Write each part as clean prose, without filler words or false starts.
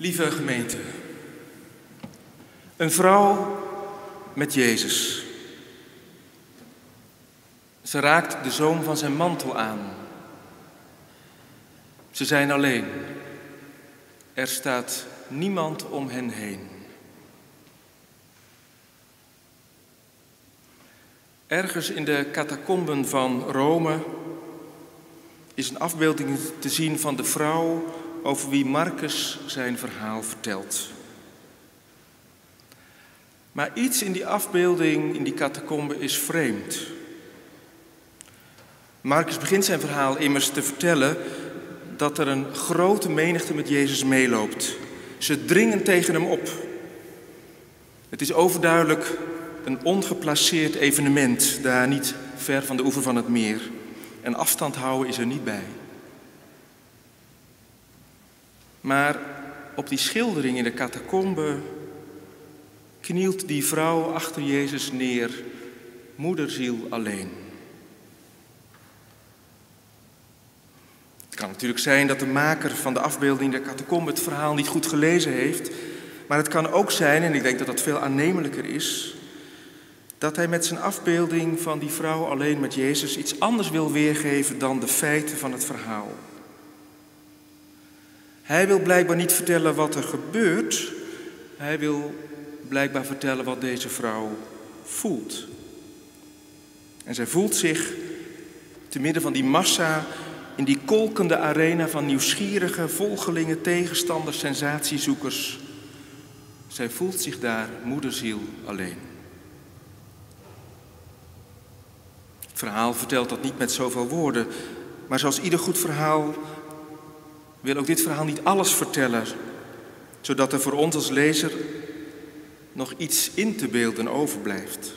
Lieve gemeente, een vrouw met Jezus. Ze raakt de zoom van zijn mantel aan. Ze zijn alleen. Er staat niemand om hen heen. Ergens in de catacomben van Rome is een afbeelding te zien van de vrouw over wie Marcus zijn verhaal vertelt. Maar iets in die afbeelding, in die catacombe, is vreemd. Marcus begint zijn verhaal immers te vertellen dat er een grote menigte met Jezus meeloopt. Ze dringen tegen hem op. Het is overduidelijk een ongeplaceerd evenement, daar niet ver van de oever van het meer. En afstand houden is er niet bij. Maar op die schildering in de catacombe knielt die vrouw achter Jezus neer, moederziel alleen. Het kan natuurlijk zijn dat de maker van de afbeelding in de catacombe het verhaal niet goed gelezen heeft. Maar het kan ook zijn, en ik denk dat dat veel aannemelijker is, dat hij met zijn afbeelding van die vrouw alleen met Jezus iets anders wil weergeven dan de feiten van het verhaal. Hij wil blijkbaar niet vertellen wat er gebeurt. Hij wil blijkbaar vertellen wat deze vrouw voelt. En zij voelt zich te midden van die massa in die kolkende arena van nieuwsgierige volgelingen, tegenstanders, sensatiezoekers. Zij voelt zich daar moederziel alleen. Het verhaal vertelt dat niet met zoveel woorden, maar zoals ieder goed verhaal wil ook dit verhaal niet alles vertellen, zodat er voor ons als lezer nog iets in te beelden overblijft.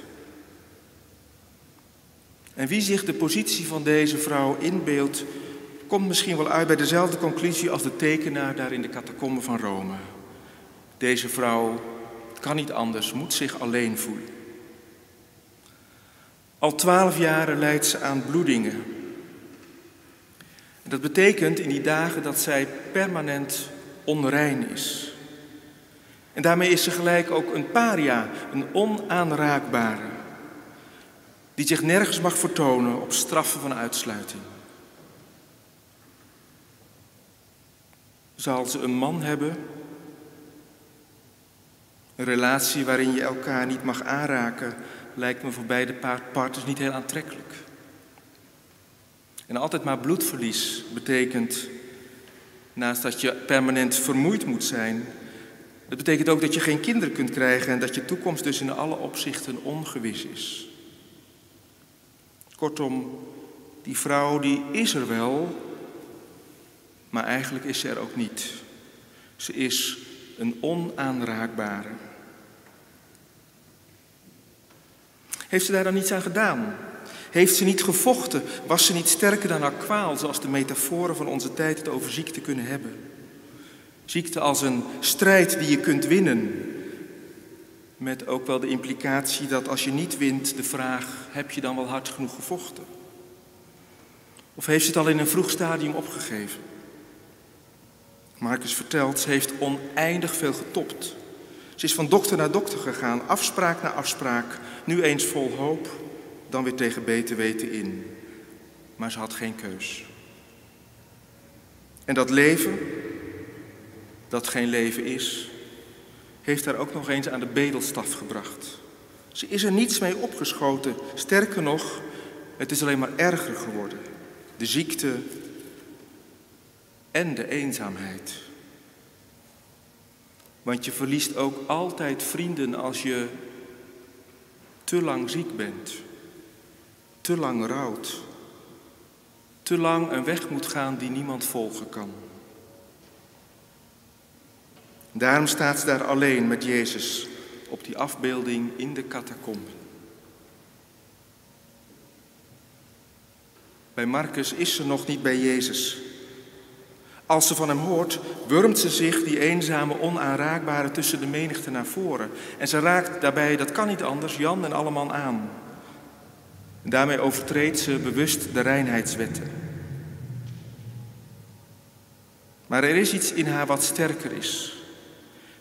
En wie zich de positie van deze vrouw inbeeldt, komt misschien wel uit bij dezelfde conclusie als de tekenaar daar in de catacomben van Rome. Deze vrouw, het kan niet anders, moet zich alleen voelen. Al 12 jaren lijdt ze aan bloedingen. En dat betekent in die dagen dat zij permanent onrein is. En daarmee is ze gelijk ook een paria, een onaanraakbare, die zich nergens mag vertonen op straffen van uitsluiting. Zal ze een man hebben? Een relatie waarin je elkaar niet mag aanraken, lijkt me voor beide partners niet heel aantrekkelijk. En altijd maar bloedverlies betekent, naast dat je permanent vermoeid moet zijn, het betekent ook dat je geen kinderen kunt krijgen en dat je toekomst dus in alle opzichten ongewis is. Kortom, die vrouw die is er wel, maar eigenlijk is ze er ook niet. Ze is een onaanraakbare. Heeft ze daar dan niets aan gedaan? Heeft ze niet gevochten? Was ze niet sterker dan haar kwaal, zoals de metaforen van onze tijd het over ziekte kunnen hebben? Ziekte als een strijd die je kunt winnen. Met ook wel de implicatie dat als je niet wint, de vraag, heb je dan wel hard genoeg gevochten? Of heeft ze het al in een vroeg stadium opgegeven? Marcus vertelt, ze heeft oneindig veel getopt. Ze is van dokter naar dokter gegaan, afspraak na afspraak, nu eens vol hoop, dan weer tegen beter weten in. Maar ze had geen keus. En dat leven, dat geen leven is, heeft haar ook nog eens aan de bedelstaf gebracht. Ze is er niets mee opgeschoten. Sterker nog, het is alleen maar erger geworden. De ziekte en de eenzaamheid. Want je verliest ook altijd vrienden als je te lang ziek bent, te lang rouwt, te lang een weg moet gaan die niemand volgen kan. Daarom staat ze daar alleen met Jezus op die afbeelding in de catacomben. Bij Marcus is ze nog niet bij Jezus. Als ze van hem hoort, wurmt ze zich, die eenzame, onaanraakbare, tussen de menigte naar voren. En ze raakt daarbij, dat kan niet anders, Jan en alle man aan. En daarmee overtreedt ze bewust de reinheidswetten. Maar er is iets in haar wat sterker is.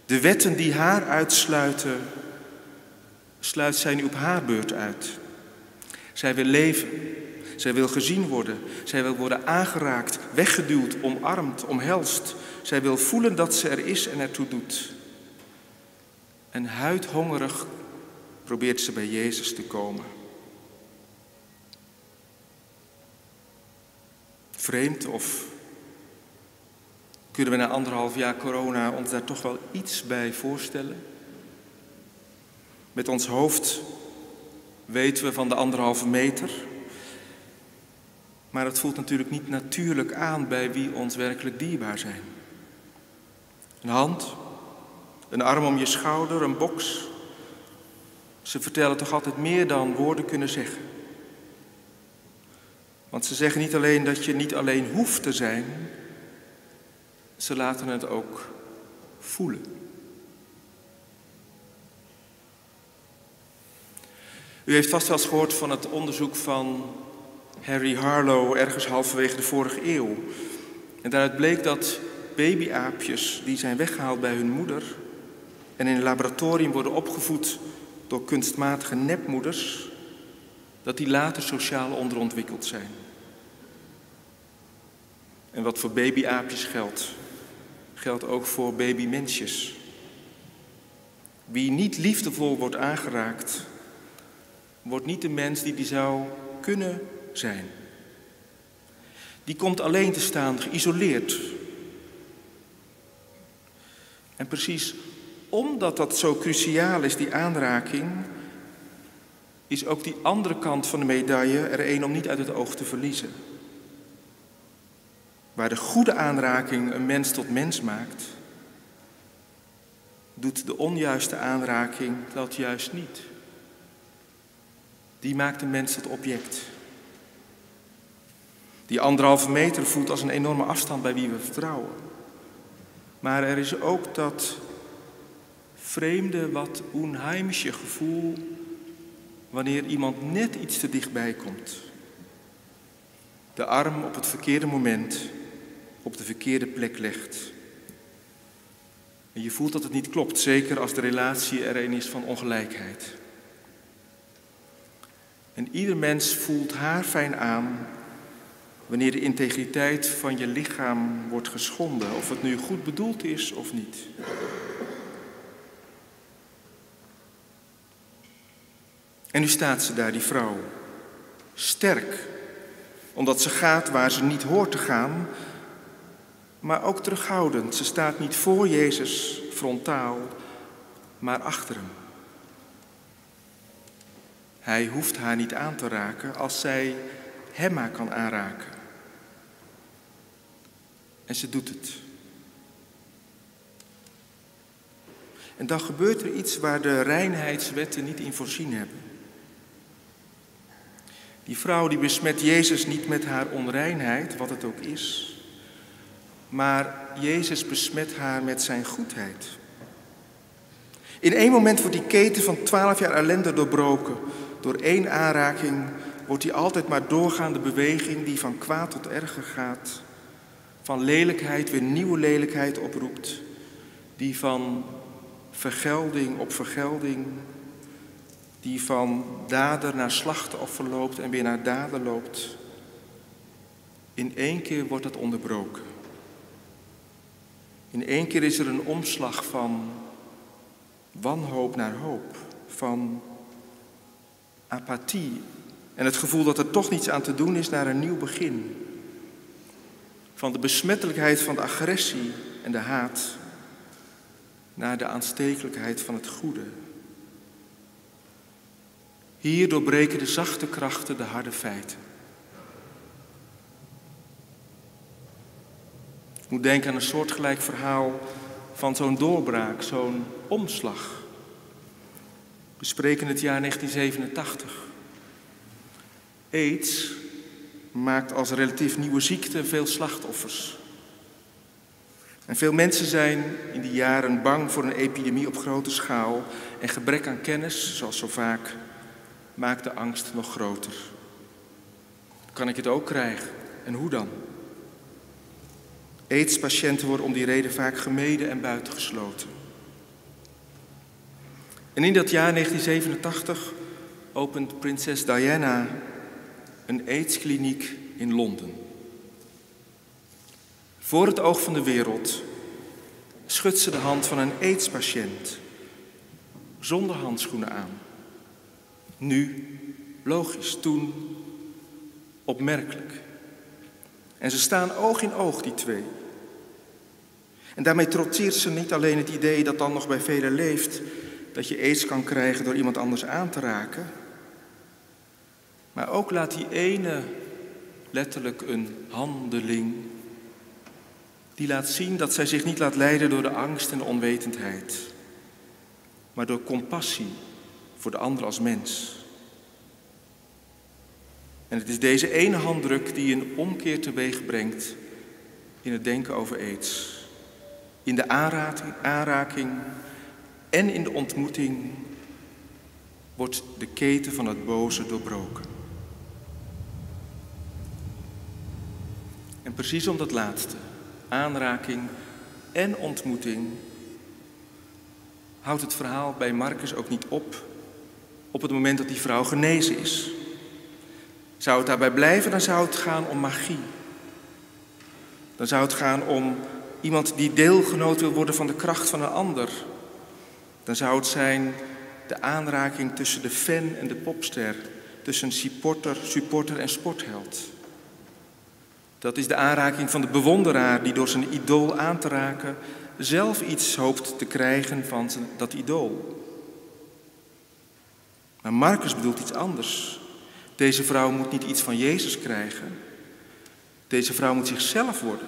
De wetten die haar uitsluiten, sluit zij nu op haar beurt uit. Zij wil leven, zij wil gezien worden, zij wil worden aangeraakt, weggeduwd, omarmd, omhelst. Zij wil voelen dat ze er is en ertoe doet. En huidhongerig probeert ze bij Jezus te komen. Vreemd, of kunnen we na 1,5 jaar corona ons daar toch wel iets bij voorstellen? Met ons hoofd weten we van de 1,5 meter. Maar het voelt natuurlijk niet natuurlijk aan bij wie ons werkelijk dierbaar zijn. Een hand, een arm om je schouder, een box. Ze vertellen toch altijd meer dan woorden kunnen zeggen. Want ze zeggen niet alleen dat je niet alleen hoeft te zijn, ze laten het ook voelen. U heeft vast wel eens gehoord van het onderzoek van Harry Harlow ergens halverwege de vorige eeuw. En daaruit bleek dat babyaapjes die zijn weggehaald bij hun moeder en in een laboratorium worden opgevoed door kunstmatige nepmoeders, dat die later sociaal onderontwikkeld zijn. En wat voor babyaapjes geldt ook voor babymensjes. Wie niet liefdevol wordt aangeraakt, wordt niet de mens die zou kunnen zijn. Die komt alleen te staan, geïsoleerd. En precies omdat dat zo cruciaal is, die aanraking, is ook die andere kant van de medaille er een om niet uit het oog te verliezen. Waar de goede aanraking een mens tot mens maakt, doet de onjuiste aanraking dat juist niet. Die maakt de mens tot object. Die 1,5 meter voelt als een enorme afstand bij wie we vertrouwen. Maar er is ook dat vreemde, wat onheimsche gevoel wanneer iemand net iets te dichtbij komt. De arm op het verkeerde moment op de verkeerde plek legt. En je voelt dat het niet klopt, zeker als de relatie er een is van ongelijkheid. En ieder mens voelt haarfijn aan wanneer de integriteit van je lichaam wordt geschonden, of het nu goed bedoeld is of niet. En nu staat ze daar, die vrouw, sterk, omdat ze gaat waar ze niet hoort te gaan, maar ook terughoudend. Ze staat niet voor Jezus frontaal, maar achter hem. Hij hoeft haar niet aan te raken als zij hem maar kan aanraken. En ze doet het. En dan gebeurt er iets waar de reinheidswetten niet in voorzien hebben. Die vrouw die besmet Jezus niet met haar onreinheid, wat het ook is, maar Jezus besmet haar met zijn goedheid. In één moment wordt die keten van 12 jaar ellende doorbroken. Door één aanraking wordt die altijd maar doorgaande beweging die van kwaad tot erger gaat, van lelijkheid weer nieuwe lelijkheid oproept, die van vergelding op vergelding, die van dader naar slachtoffer loopt en weer naar dader loopt. In één keer wordt het onderbroken. In één keer is er een omslag van wanhoop naar hoop, van apathie en het gevoel dat er toch niets aan te doen is naar een nieuw begin. Van de besmettelijkheid van de agressie en de haat naar de aanstekelijkheid van het goede. Hier doorbreken de zachte krachten de harde feiten. Ik moet denken aan een soortgelijk verhaal van zo'n doorbraak, zo'n omslag. We spreken het jaar 1987. AIDS maakt als relatief nieuwe ziekte veel slachtoffers. En veel mensen zijn in die jaren bang voor een epidemie op grote schaal en gebrek aan kennis, zoals zo vaak, maakt de angst nog groter. Kan ik het ook krijgen? En hoe dan? AIDS-patiënten worden om die reden vaak gemeden en buitengesloten. En in dat jaar 1987 opent prinses Diana een AIDS-kliniek in Londen. Voor het oog van de wereld schudt ze de hand van een AIDS-patiënt, zonder handschoenen aan. Nu, logisch, toen, opmerkelijk. En ze staan oog in oog, die twee. En daarmee trotseert ze niet alleen het idee dat dan nog bij velen leeft, dat je AIDS kan krijgen door iemand anders aan te raken, maar ook laat die ene letterlijk een handeling, die laat zien dat zij zich niet laat leiden door de angst en de onwetendheid, maar door compassie voor de ander als mens. En het is deze ene handdruk die een omkeer teweeg brengt in het denken over AIDS. In de aanraking en in de ontmoeting wordt de keten van het boze doorbroken. En precies om dat laatste, aanraking en ontmoeting, houdt het verhaal bij Marcus ook niet op het moment dat die vrouw genezen is. Zou het daarbij blijven, dan zou het gaan om magie. Dan zou het gaan om iemand die deelgenoot wil worden van de kracht van een ander. Dan zou het zijn de aanraking tussen de fan en de popster, tussen supporter en sportheld. Dat is de aanraking van de bewonderaar die door zijn idool aan te raken zelf iets hoopt te krijgen van dat idool. Maar Marcus bedoelt iets anders. Deze vrouw moet niet iets van Jezus krijgen. Deze vrouw moet zichzelf worden.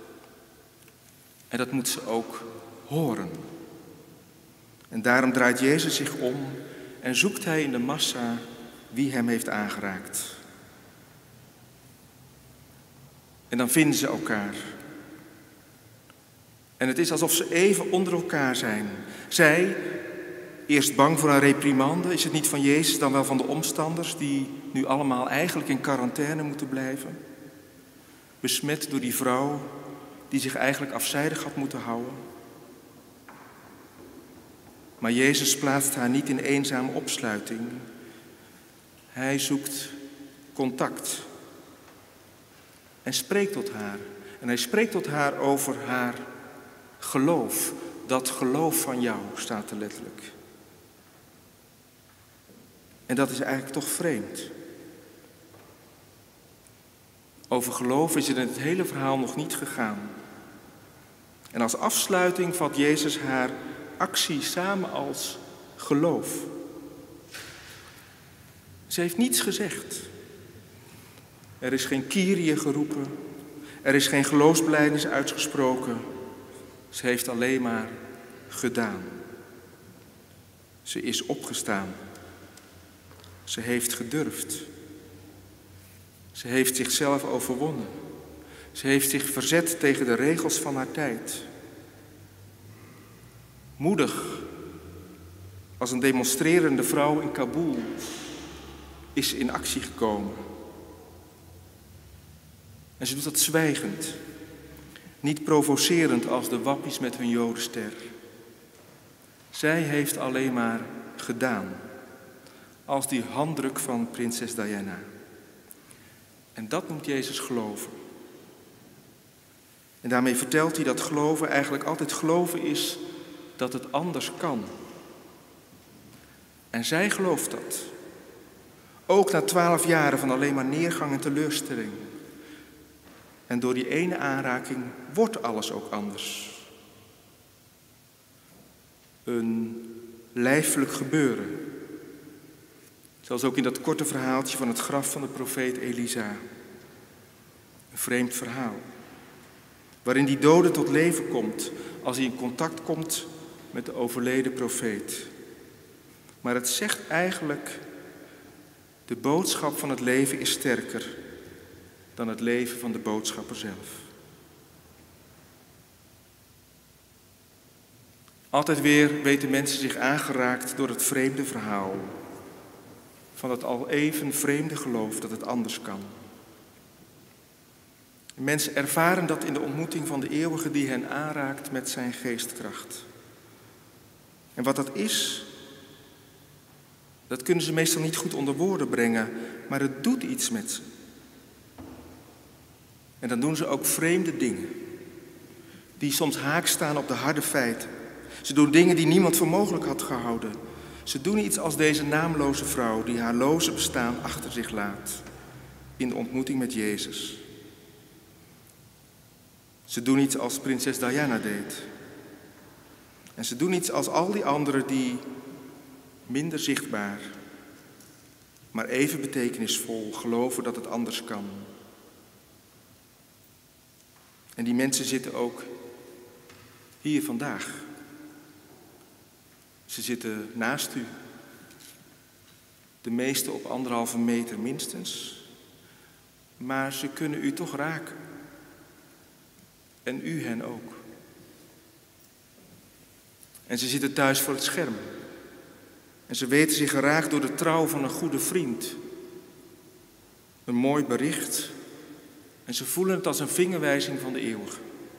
En dat moet ze ook horen. En daarom draait Jezus zich om en zoekt hij in de massa wie hem heeft aangeraakt. En dan vinden ze elkaar. En het is alsof ze even onder elkaar zijn. Zij, eerst bang voor een reprimande, is het niet van Jezus dan wel van de omstanders die nu allemaal eigenlijk in quarantaine moeten blijven. Besmet door die vrouw die zich eigenlijk afzijdig had moeten houden. Maar Jezus plaatst haar niet in eenzame opsluiting. Hij zoekt contact en spreekt tot haar. En hij spreekt tot haar over haar geloof. Dat geloof van jou, staat er letterlijk. En dat is eigenlijk toch vreemd. Over geloof is het in het hele verhaal nog niet gegaan. En als afsluiting vat Jezus haar actie samen als geloof. Ze heeft niets gezegd. Er is geen Kyrie geroepen. Er is geen geloofsbelijdenis uitgesproken. Ze heeft alleen maar gedaan. Ze is opgestaan. Ze heeft gedurfd. Ze heeft zichzelf overwonnen. Ze heeft zich verzet tegen de regels van haar tijd. Moedig, als een demonstrerende vrouw in Kabul, is ze in actie gekomen. En ze doet dat zwijgend, niet provocerend als de wappies met hun jodenster. Zij heeft alleen maar gedaan, als die handdruk van prinses Diana. En dat noemt Jezus geloven. En daarmee vertelt hij dat geloven eigenlijk altijd geloven is dat het anders kan. En zij gelooft dat. Ook na 12 jaren van alleen maar neergang en teleurstelling. En door die ene aanraking wordt alles ook anders. Een lijfelijk gebeuren. Zoals ook in dat korte verhaaltje van het graf van de profeet Elisa. Een vreemd verhaal. Waarin die dode tot leven komt als hij in contact komt met de overleden profeet. Maar het zegt eigenlijk, de boodschap van het leven is sterker dan het leven van de boodschapper zelf. Altijd weer weten mensen zich aangeraakt door het vreemde verhaal. Van het al even vreemde geloof dat het anders kan. Mensen ervaren dat in de ontmoeting van de eeuwige die hen aanraakt met zijn geestkracht. En wat dat is, Dat kunnen ze meestal niet goed onder woorden brengen, maar het doet iets met ze. En dan doen ze ook vreemde dingen, die soms haak staan op de harde feiten. Ze doen dingen die niemand voor mogelijk had gehouden. Ze doen iets als deze naamloze vrouw die haar loze bestaan achter zich laat in de ontmoeting met Jezus. Ze doen iets als prinses Diana deed. En ze doen iets als al die anderen die minder zichtbaar, maar even betekenisvol geloven dat het anders kan. En die mensen zitten ook hier vandaag. Ze zitten naast u. De meeste op 1,5 meter minstens. Maar ze kunnen u toch raken. En u hen ook. En ze zitten thuis voor het scherm. En ze weten zich geraakt door de trouw van een goede vriend. Een mooi bericht. En ze voelen het als een vingerwijzing van de eeuwige.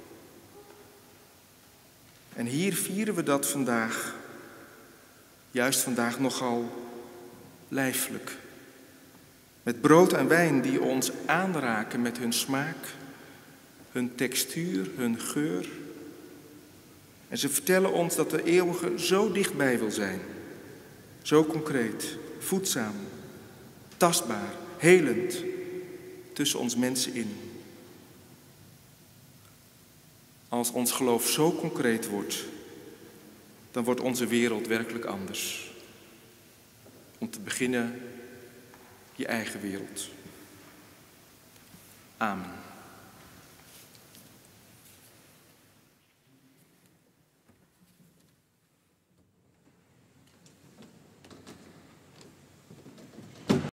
En hier vieren we dat vandaag. Juist vandaag nogal lijfelijk. Met brood en wijn die ons aanraken met hun smaak, hun textuur, hun geur. En ze vertellen ons dat de eeuwige zo dichtbij wil zijn. Zo concreet, voedzaam, tastbaar, helend tussen ons mensen in. Als ons geloof zo concreet wordt, dan wordt onze wereld werkelijk anders. Om te beginnen, je eigen wereld. Amen.